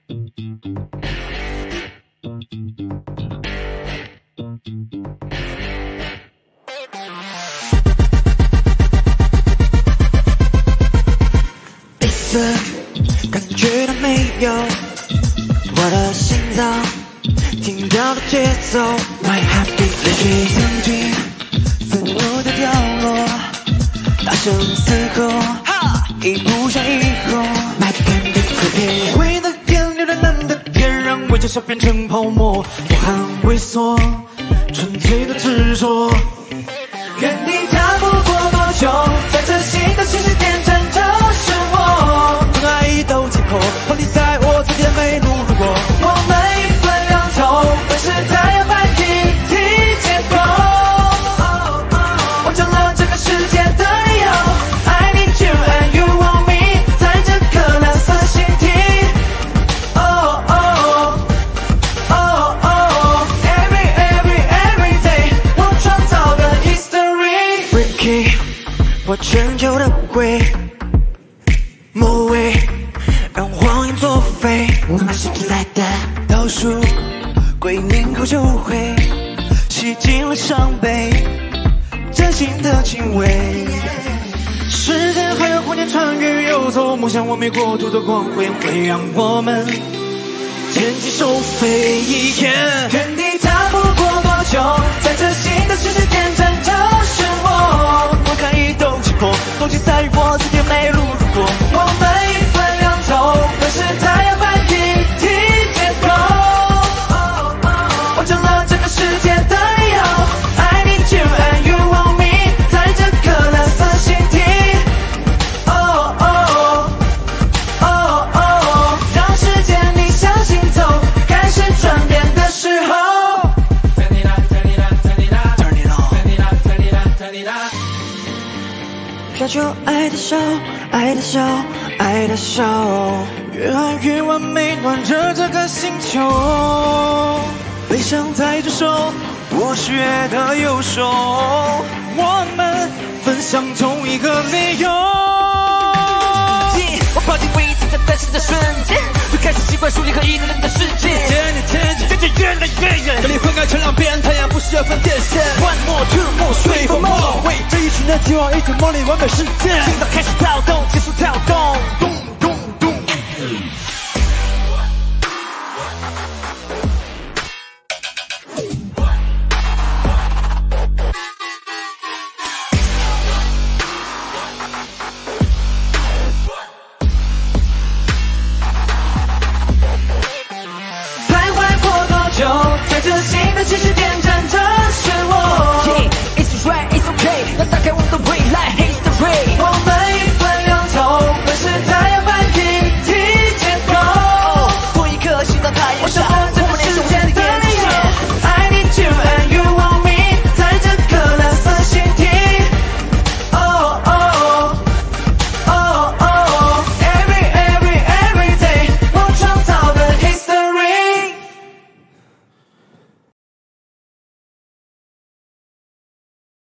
第四，感觉到没有？我的心脏停掉了节奏 ，My happy 泪水曾经自我的掉落，大声嘶吼，一步上以后 ，My candy cookie， 灰的天，流的蓝的天，让微笑变成泡沫，我很猥琐，纯粹的执着。原地踏步过多久，在这新的起始点站就是我，从爱意都解剖，抛离在我自己的美路路过，我们一分两头，本是太阳般一体结构。我成了这个世界的理由 ，I need you and you want me， 在这颗蓝色星体。Oh oh oh oh every day， 我创造的 history。Ricky， 我全球的鬼。某位让谎言作废，我们是起来的倒数，归零后就会洗净了伤悲，真心的敬畏。时间还有空间穿越游走，梦想完美国度的光辉会让我们牵起手飞。原地踏步过多久，在这新的世界点站就是我，我看一斗气魄，东西在于我自己没路路过，我们一分两头，本是太阳般一体结构。我成了这个世界的理由 ，I need you and you want me， 在这颗蓝色星体。Oh oh oh oh， 让时间逆向行走，开始转变的时候。飘出爱的手，爱的手，爱的手，越爱越完美，暖着这个星球。悲伤在左手，我是月的右手，我们分享同一个理由。我跑进未知的诞生的瞬间，就开始习惯疏离和一个人的世界。渐渐越来越远，这里昏暗成两边，太阳不需要分电线。One more, two more, three for more， 为这一群人期望一种梦里完美世界。心脏开始跳动，结束跳动，咚咚咚。徘徊过多久，在这新的起始点